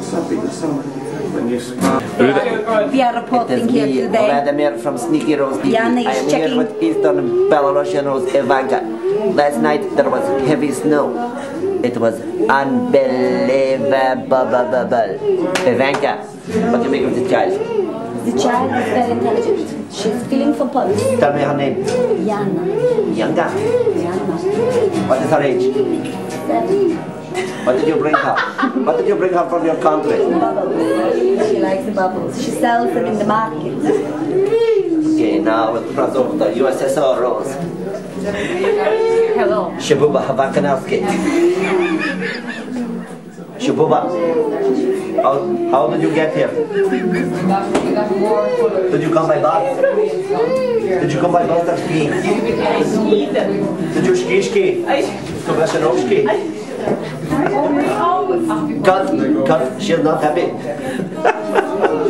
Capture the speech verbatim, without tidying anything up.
Happy the summer. When you We are reporting here me, today. Vladimir from Sneaky Rose T V. Yana is I am checking. here with Eastern Belarusian Rose Ivanka. Last night there was heavy snow. It was unbelievable. Ivanka, what do you make of the child? The child is very intelligent. She's feeling for pulse. Tell me her name. Yana. Yanga. Yana. What is her age? Seven. What did you bring her? What did you bring her from your country? Bubbles. She likes the bubbles. She sells them in the market. Okay, now with Prazovta, U S S R Rose. Hello. Shabuba Havankanowski. Shabuba, how, how did you get here? Did you come by bus? Did you come by bus or ski? Did you ski ski? To Vesherovski? Cut, cut, she's not happy.